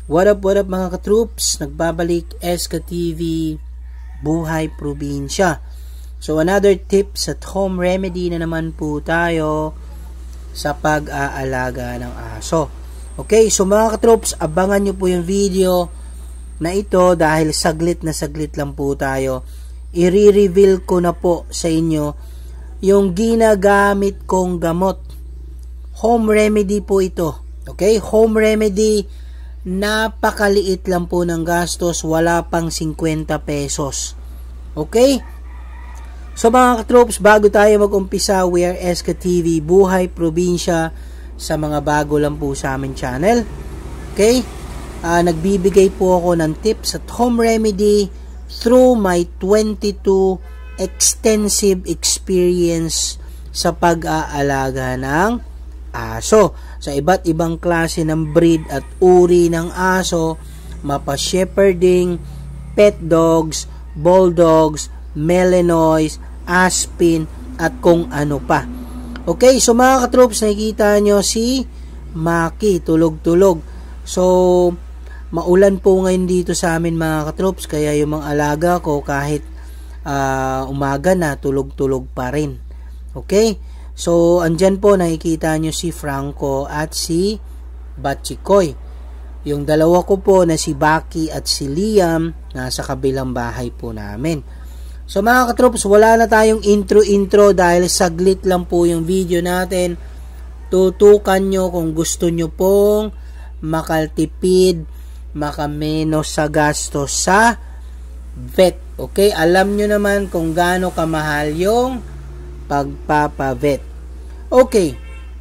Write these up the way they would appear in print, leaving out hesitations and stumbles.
What up mga katroops? Nagbabalik SK TV Buhay Probinsya. So another tips at home remedy na naman po tayo sa pag-aalaga ng aso. Okay, so mga katroops, abangan nyo po yung video na ito dahil saglit na saglit lang po tayo. I-reveal ko na po sa inyo yung ginagamit kong gamot. Home remedy po ito. Okay, home remedy, napakaliit lang po ng gastos, wala pang 50 pesos. Okay? So mga katroops, bago tayo mag-umpisa, we are SK TV Buhay Probinsya, sa mga bago lang po sa amin channel. Okay? Nagbibigay po ako ng tips at home remedy through my 22 extensive experience sa pag-aalaga ng aso. Sa iba't ibang klase ng breed at uri ng aso, mapa shepherding, pet dogs, bulldogs, Malinois, Aspin, at kung ano pa. Okay, so mga katroops, nakikita nyo si Maki, tulog-tulog. So, maulan po ngayon dito sa amin mga katroops, kaya yung mga alaga ko kahit umaga na, tulog-tulog pa rin. Okay? So, andyan po nakikita nyo si Franco at si Batchikoy. Yung dalawa ko po na si Baki at si Liam, nasa kabilang bahay po namin. So mga katroops, wala na tayong intro dahil saglit lang po yung video natin. Tutukan nyo kung gusto nyo pong makaltipid, makamenos sa gastos sa vet. Okay, alam nyo naman kung gaano kamahal yung pagpapavet. Okay,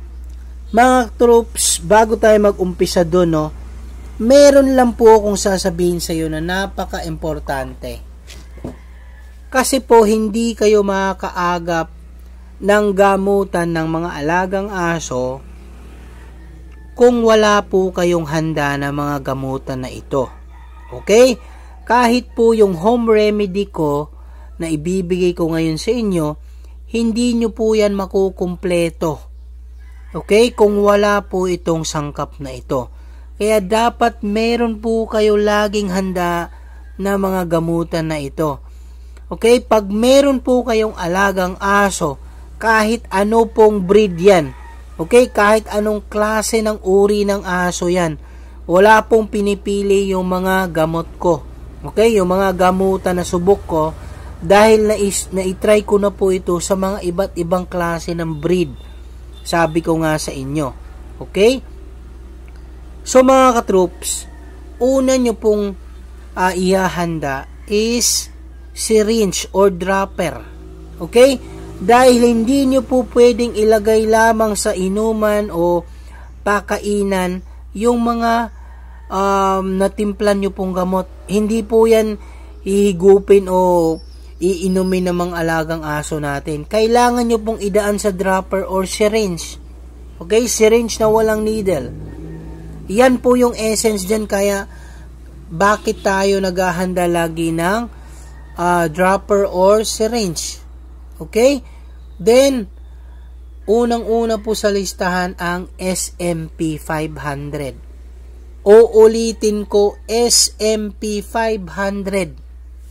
mga troops, bago tayo mag-umpisa doon, no, meron lang po akong sasabihin sa iyo na napaka-importante. Kasi po, hindi kayo makakaagap ng gamutan ng mga alagang aso kung wala po kayong handa na mga gamutan na ito. Okay? Kahit po yung home remedy ko na ibibigay ko ngayon sa inyo, hindi nyo po yan makukumpleto. Okay? Kung wala po itong sangkap na ito. Kaya dapat meron po kayo laging handa na mga gamutan na ito. Okay? Pag meron po kayong alagang aso, kahit ano pong breed yan, okay? Kahit anong klase ng uri ng aso yan, wala pong pinipili yung mga gamot ko. Okay? Yung mga gamutan na subok ko, dahil na-try ko na po ito sa mga iba't ibang klase ng breed. Sabi ko nga sa inyo. Okay? So mga katroops, una nyo pong ihahanda is syringe or dropper. Okay? Dahil hindi nyo po pwedeng ilagay lamang sa inuman o pakainan yung mga natimplan nyo pong gamot. Hindi po yan hihigupin o iinumin ng mga alagang aso natin. Kailangan nyo pong idaan sa dropper or syringe. Okay? Syringe na walang needle. Yan po yung essence dyan. Kaya bakit tayo naghahanda lagi ng dropper or syringe? Okay? Then, unang-una po sa listahan ang SMP 500. Uulitin ko, SMP 500.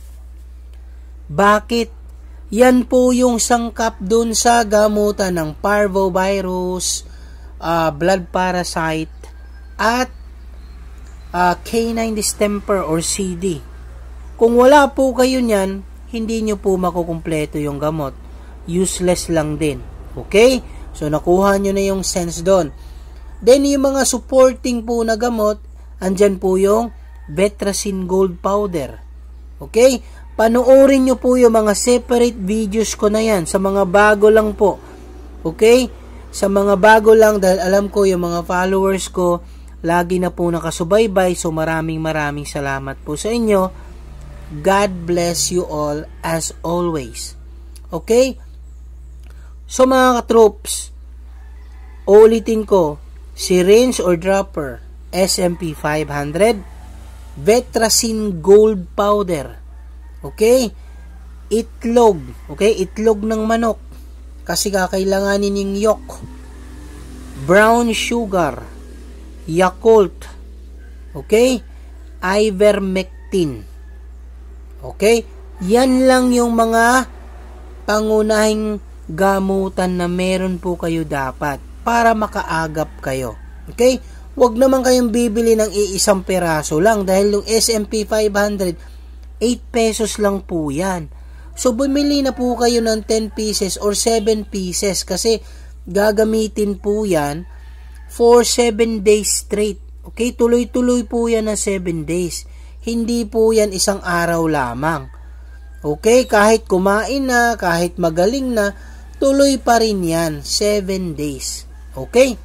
Bakit? Yan po yung sangkap dun sa gamutan ng parvovirus, blood parasite, at canine distemper or CD. Kung wala po kayo niyan, hindi nyo po makukumpleto yung gamot. Useless lang din. Okay? So, nakuha nyo na yung sense doon. Then, yung mga supporting po na gamot, andyan po yung Vetracin Gold Powder. Okay? Panoorin nyo po yung mga separate videos ko na yan. Sa mga bago lang po. Okay? Sa mga bago lang, dahil alam ko yung mga followers ko, lagi na po nakasubaybay. So, maraming salamat po sa inyo. God bless you all as always. Okay? So mga katroops, ulitin ko, syringe or dropper, SMP 500, Vetracin Gold Powder. Okay? Itlog. Okay? Itlog ng manok. Kasi kakailanganin yung yolk. Brown sugar. Yakult. Okay? ivermectin. Okay? Yan lang yung mga pangunahing gamutan na meron po kayo dapat para makaagap kayo. Okay? Huwag naman kayong bibili ng iisang peraso lang dahil yung S&P 500, 8 pesos lang po yan. So, bumili na po kayo ng 10 pieces or 7 pieces kasi gagamitin po yan for 7 days straight. Okay? Tuloy-tuloy po yan na 7 days. Hindi po yan isang araw lamang. Okay? Kahit kumain na, kahit magaling na, tuloy pa rin yan. 7 days. Okay?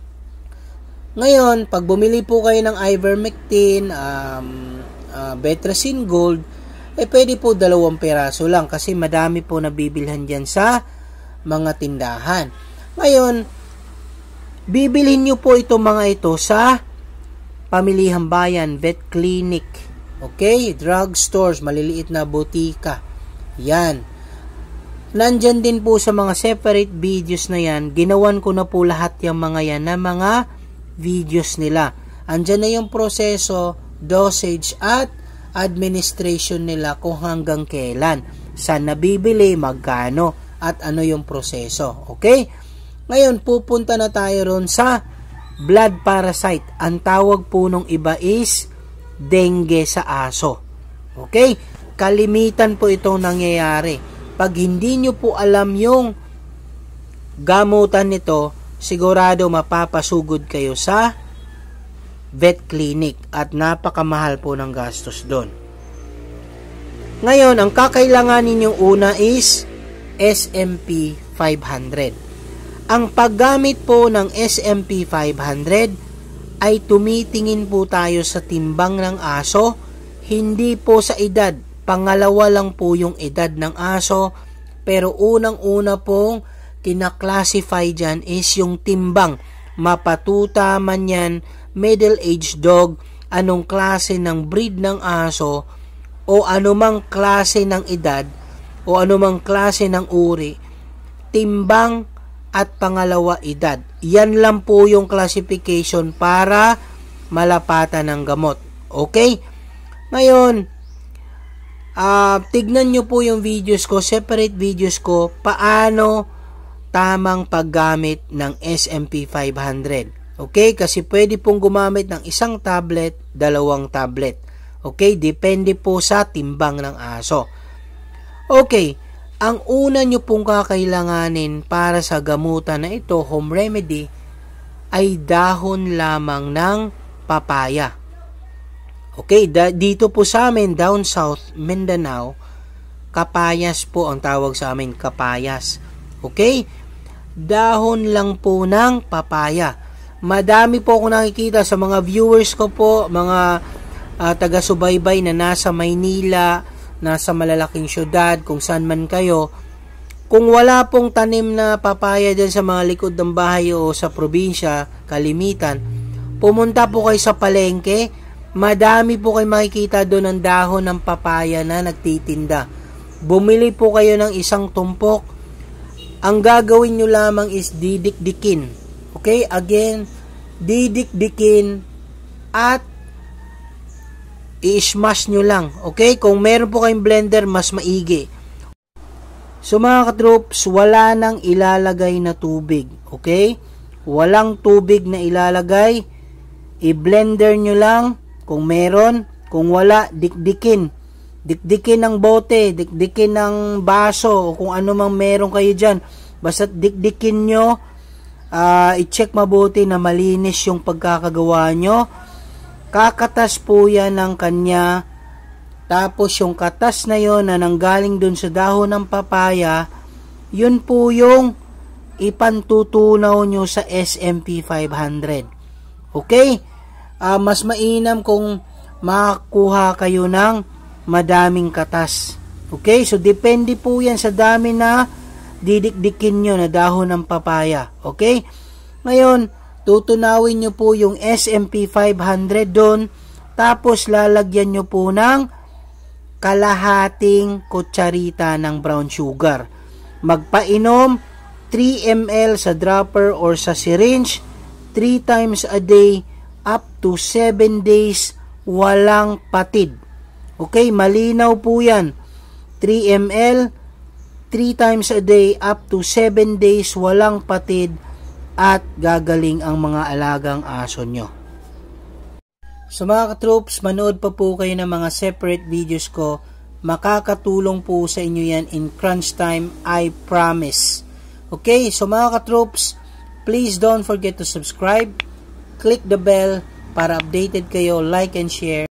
Ngayon, pag bumili po kayo ng ivermectin, Betracin Gold, pwede po 2 peraso lang kasi madami po nabibilhan dyan sa mga tindahan. Ngayon, bibilhin nyo po itong mga ito sa pamilihang bayan, vet clinic, okay, drug stores, maliliit na butika. Yan. Nandyan din po sa mga separate videos na yan, ginawan ko na po lahat yung mga yan na mga videos nila. Andyan na yung proseso, dosage at administration nila kung hanggang kailan, saan nabibili, magkano, at ano yung proseso. Okay? Ngayon, pupunta na tayo ron sa blood parasite. Ang tawag po nung iba is dengue sa aso. Okay? Kalimitan po itong nangyayari. Pag hindi nyo po alam yung gamutan nito, sigurado mapapasugod kayo sa vet clinic at napakamahal po ng gastos doon. Ngayon, ang kakailanganin ninyong una is S&P 500. Ang paggamit po ng S&P 500 ay tumitingin po tayo sa timbang ng aso, hindi po sa edad. Pangalawa lang po yung edad ng aso, pero unang-una pong kinaklasify dyan is yung timbang. Mapatuta man yan, middle-aged dog, anong klase ng breed ng aso, o anumang klase ng edad, o anumang klase ng uri, timbang at pangalawa edad. Yan lang po yung classification para malapatan ng gamot. Okay? Ngayon, tignan nyo po yung videos ko, separate videos ko, paano tamang paggamit ng S&P 500. Okay? Kasi pwede pong gumamit ng 1 tablet, 2 tablet. Okay? Depende po sa timbang ng aso. Okay. Ang una nyo pong kakailanganin para sa gamutan na ito, home remedy, ay dahon lamang ng papaya. Okay? Dito po sa amin, down south, Mindanao, kapayas po ang tawag sa amin, kapayas. Okay? Dahon lang po ng papaya. Madami po ako nakikita sa mga viewers ko po, mga taga-subaybay na nasa Maynila, nasa malalaking syudad, kung saan man kayo. Kung wala pong tanim na papaya dyan sa mga likod ng bahay o sa probinsya, kalimitan, pumunta po kayo sa palengke, madami po kayo makikita doon ng dahon ng papaya na nagtitinda. Bumili po kayo ng 1 tumpok. Ang gagawin nyo lamang is didikdikin. Okay? Again, didikdikin at i-smash nyo lang. Okay? Kung meron po kayong blender, mas maigi. So mga katroops, wala nang ilalagay na tubig. Okay? Walang tubig na ilalagay. I-blender nyo lang kung meron. Kung wala, dikdikin. Dikdikin ng bote, dikdikin ng baso, o kung ano mang meron kayo dyan. Basta dikdikin nyo, i-check mabuti na malinis yung pagkakagawa nyo. Kakatas po yan ng kanya. Tapos yung katas na yon na nanggaling dun sa dahon ng papaya, yun po yung ipantutunaw nyo sa S&P 500. Okay? Mas mainam kung makakuha kayo ng madaming katas. Okay? So, depende po yan sa dami na didikdikin nyo na dahon ng papaya. Okay? Ngayon, tutunawin nyo po yung S&P 500 doon, tapos lalagyan nyo po ng kalahating kutsarita ng brown sugar. Magpainom 3 ml sa dropper or sa syringe 3 times a day up to 7 days walang patid. Okay, malinaw po yan. 3 ml, 3 times a day, up to 7 days, walang patid, at gagaling ang mga alagang aso nyo. So mga katroops, manood pa po kayo ng mga separate videos ko. Makakatulong po sa inyo yan in crunch time, I promise. Okay, so mga katroops, please don't forget to subscribe, click the bell para updated kayo, like and share.